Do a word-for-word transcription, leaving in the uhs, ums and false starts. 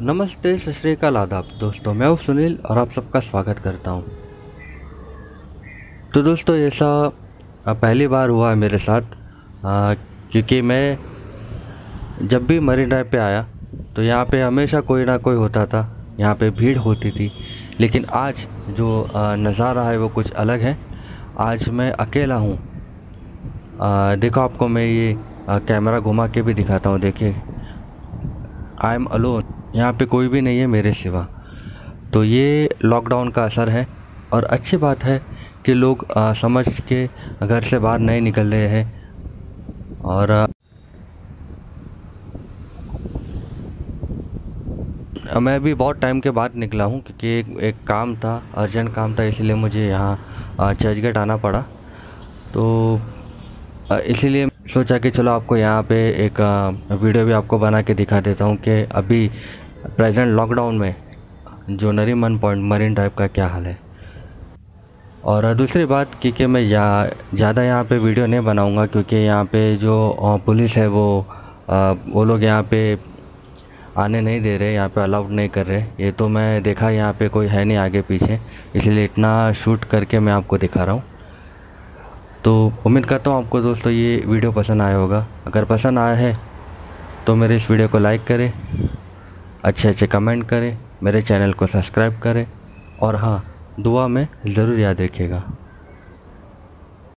नमस्ते, सत श्री अकाल, आदाब दोस्तों। मैं हूं सुनील और आप सबका स्वागत करता हूं। तो दोस्तों, ऐसा पहली बार हुआ है मेरे साथ, आ, क्योंकि मैं जब भी मरीन ड्राइव पे आया तो यहाँ पे हमेशा कोई ना कोई होता था, यहाँ पे भीड़ होती थी। लेकिन आज जो नज़ारा है वो कुछ अलग है। आज मैं अकेला हूँ। देखो, आपको मैं ये आ, कैमरा घुमा के भी दिखाता हूँ। देखिए, आई एम अलोन। यहाँ पे कोई भी नहीं है मेरे सिवा। तो ये लॉकडाउन का असर है और अच्छी बात है कि लोग आ, समझ के घर से बाहर नहीं निकल रहे हैं। और आ, मैं भी बहुत टाइम के बाद निकला हूँ, क्योंकि एक, एक काम था, अर्जेंट काम था, इसलिए मुझे यहाँ चर्चगेट आना पड़ा। तो इसीलिए सोचा कि चलो आपको यहाँ पे एक वीडियो भी आपको बना के दिखा देता हूँ कि अभी प्रेजेंट लॉकडाउन में जो नरीमन पॉइंट मरीन ड्राइव का क्या हाल है। और दूसरी बात, क्योंकि मैं या ज़्यादा यहाँ पे वीडियो नहीं बनाऊँगा, क्योंकि यहाँ पे जो पुलिस है वो वो लोग यहाँ पे आने नहीं दे रहे, यहाँ पे अलाउड नहीं कर रहे। ये तो मैं देखा, यहाँ पे कोई है नहीं आगे पीछे, इसलिए इतना शूट करके मैं आपको दिखा रहा हूँ। तो उम्मीद करता हूँ आपको दोस्तों ये वीडियो पसंद आया होगा। अगर पसंद आया है तो मेरे इस वीडियो को लाइक करें, अच्छे अच्छे कमेंट करें, मेरे चैनल को सब्सक्राइब करें और हाँ, दुआ में ज़रूर याद रखिएगा।